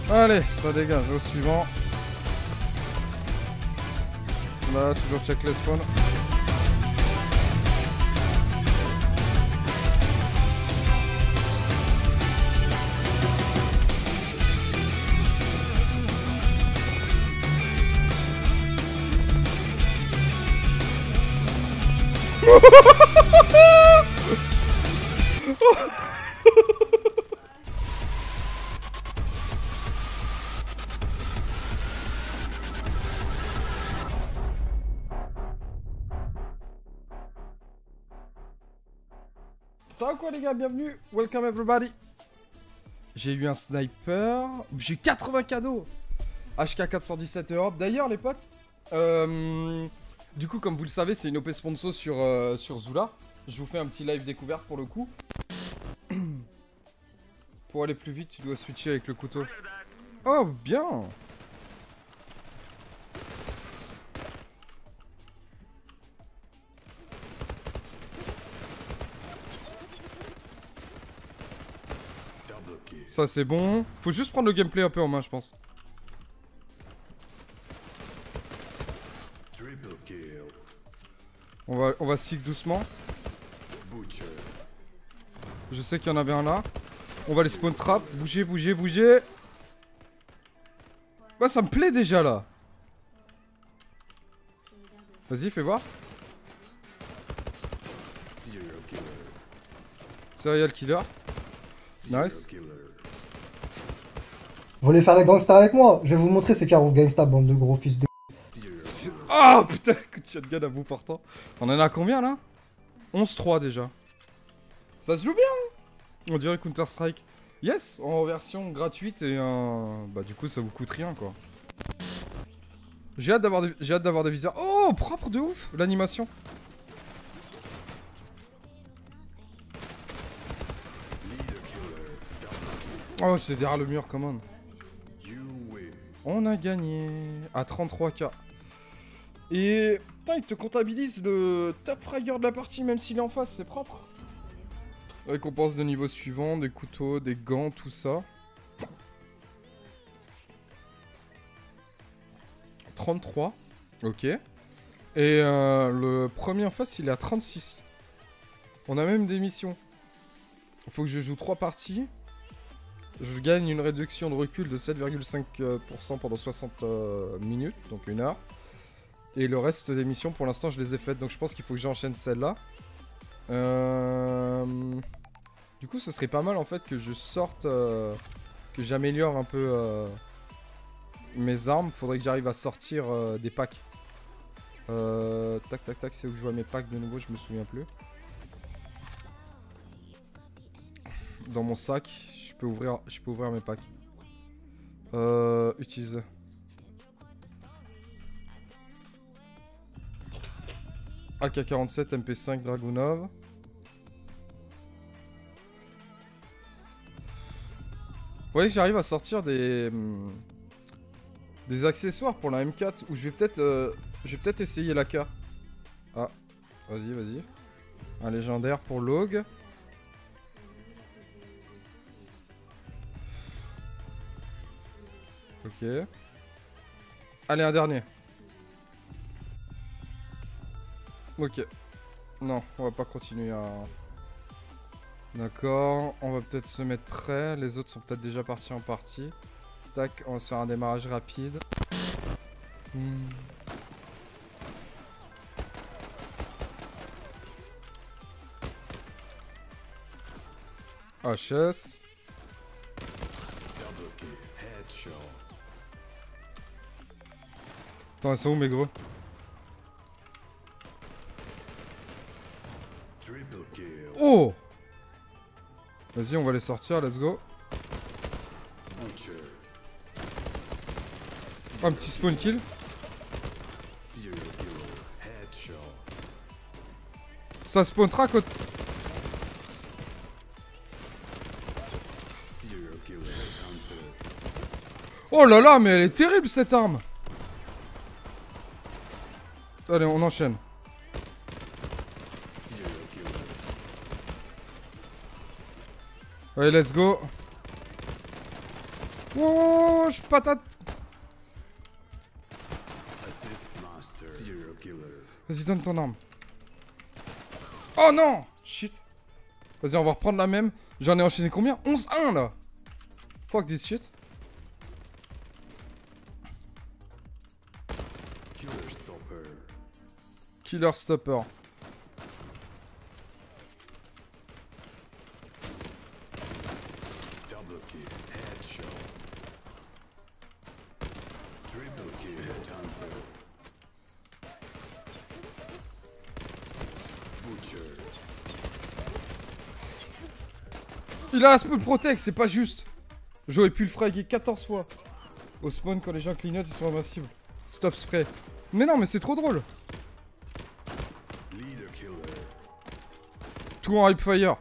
Allez, ça dégage. Au suivant. Là, toujours check les spawns. Ça va quoi les gars, bienvenue, welcome everybody. J'ai eu un sniper, j'ai eu 80 cadeaux. HK 417 Europe, d'ailleurs les potes, du coup comme vous le savez c'est une OP sponsor sur Zula. Je vous fais un petit live découverte pour le coup. Pour aller plus vite tu dois switcher avec le couteau. Oh bien. Ça c'est bon. Faut juste prendre le gameplay un peu en main je pense. On va seek doucement. Je sais qu'il y en avait un là. On va les spawn trap. Bougez, bougez, bougez. Bah ça me plaît déjà là. Vas-y fais voir. Serial killer. Nice. Vous voulez faire la gangsta avec moi? Je vais vous montrer ces Carouf Gangsta, bande de gros fils de... Oh putain, coup de shotgun à bout portant. On en a combien là? 11-3 déjà. Ça se joue bien hein. On dirait Counter Strike. Yes, en version gratuite et bah du coup ça vous coûte rien quoi. J'ai hâte d'avoir des viseurs. Oh propre de ouf l'animation. Oh c'est derrière le mur, come on. On a gagné à 33k. Et putain, il te comptabilise le top fragger de la partie, même s'il est en face, c'est propre. Récompense de niveau suivant, des couteaux, des gants, tout ça. 33, ok. Et le premier en face, il est à 36. On a même des missions. Il faut que je joue 3 parties. Je gagne une réduction de recul de 7,5% pendant 60 minutes, donc 1 heure. Et le reste des missions, pour l'instant, je les ai faites. Donc je pense qu'il faut que j'enchaîne celle-là. Du coup, ce serait pas mal, en fait, que je sorte... que j'améliore un peu mes armes. Faudrait que j'arrive à sortir des packs. Tac, tac, tac. C'est où que je vois mes packs de nouveau, je me souviens plus. Dans mon sac, je peux ouvrir mes packs. Utiliser. AK-47, MP5, Dragunov. Vous voyez que j'arrive à sortir des accessoires pour la M4 où je vais peut-être essayer l'AK. Ah, vas-y, vas-y. Un légendaire pour Log. Ok. Allez, un dernier. Ok. Non, on va pas continuer à... D'accord. On va peut-être se mettre prêt. Les autres sont peut-être déjà partis en partie. Tac, on va se faire un démarrage rapide. HS. Attends, ils sont où mes gros? Oh! Vas-y, on va les sortir, let's go. Un petit spawn kill. Ça spawn track au... Oh là là, mais elle est terrible cette arme. Allez, on enchaîne. Allez, let's go. Oh, je patate. Vas-y, donne ton arme. Oh non! Shit. Vas-y, on va reprendre la même. J'en ai enchaîné combien? 11-1 là. Fuck this shit. Killer Stopper. Il a un spawn protect, c'est pas juste. J'aurais pu le fraguer 14 fois. Au spawn, quand les gens clignotent, ils sont invincibles. Stop spray. Mais non, mais c'est trop drôle. Tout en hype fire.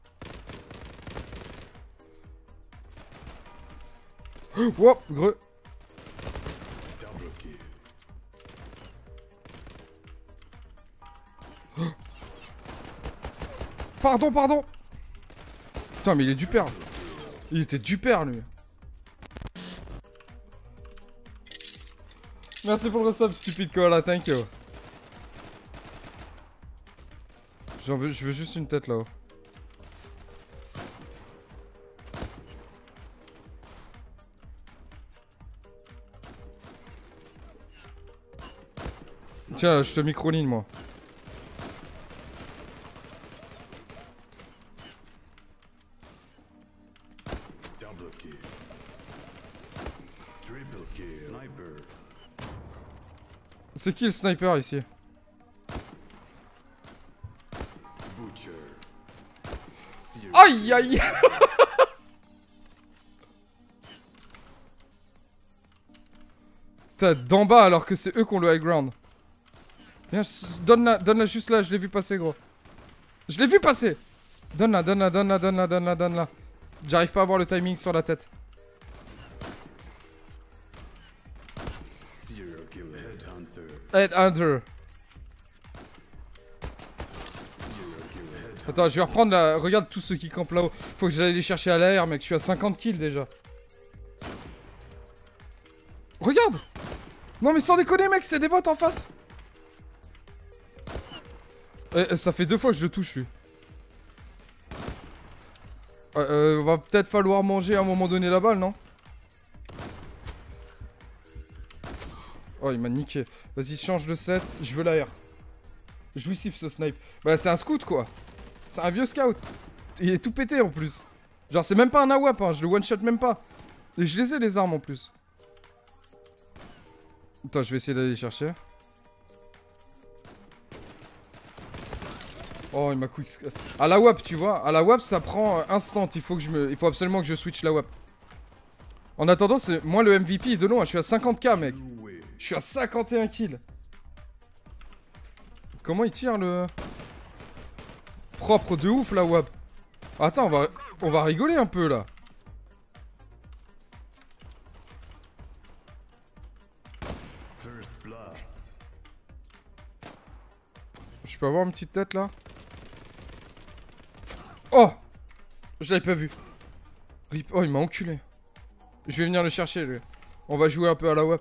Wouah, greu. Pardon, pardon. Putain, mais il est du père. Il était du père, lui. Merci pour le sub, stupide koala, thank you. Je veux juste une tête là-haut. Tiens, je te micro-ligne, moi. C'est qui le sniper ici? Aïe aïe. Putain, d'en bas alors que c'est eux qui ont le high ground. Viens, donne-la juste là, je l'ai vu passer, gros. Je l'ai vu passer. Donne-la. J'arrive pas à avoir le timing sur la tête. Headhunter. Attends, je vais reprendre la... Regarde tous ceux qui campent là-haut. Faut que j'aille les chercher à l'air, mec. Je suis à 50 kills déjà. Regarde. Non mais sans déconner, mec, c'est des bots en face. Ça fait 2 fois que je le touche, lui. Va peut-être falloir manger à un moment donné la balle, non? Oh, il m'a niqué. Vas-y, change de set. Je veux l'AR. Jouissif, ce snipe. Bah, c'est un scout, quoi. C'est un vieux scout. Il est tout pété, en plus. Genre, c'est même pas un AWP, hein. Je le one-shot même pas. Et je les ai, les armes, en plus. Attends, je vais essayer d'aller les chercher. Oh, il m'a quick... À la WAP, tu vois. À la WAP, ça prend instant. Il faut absolument que je switch la WAP. En attendant, c'est moi le MVP de loin. Je suis à 50k, mec. Je suis à 51 kills. Comment il tire le... Propre de ouf, la WAP. Attends, on va rigoler un peu, là. Je peux avoir une petite tête, là? Oh! Je l'avais pas vu. Rip. Oh, il m'a enculé. Je vais venir le chercher, lui. On va jouer un peu à la WAP.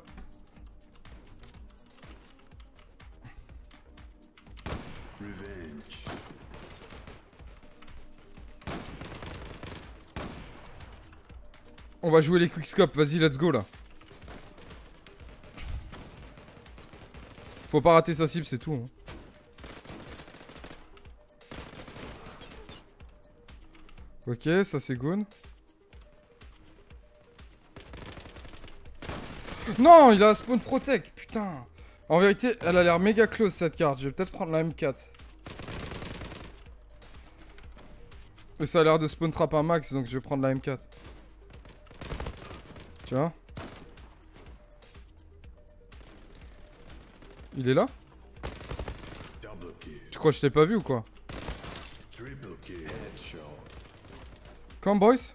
On va jouer les quickscope. Vas-y, let's go, là. Faut pas rater sa cible, c'est tout. Hein. Ok, ça c'est good. Non, il a un spawn protect, putain. En vérité, elle a l'air méga close cette carte. Je vais peut-être prendre la M4. Mais ça a l'air de spawn trap un max, donc je vais prendre la M4. Tu vois? Il est là? Tu crois que je t'ai pas vu ou quoi? Come boys.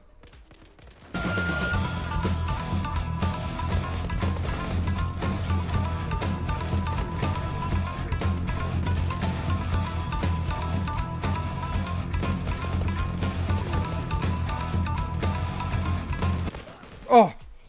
Oh,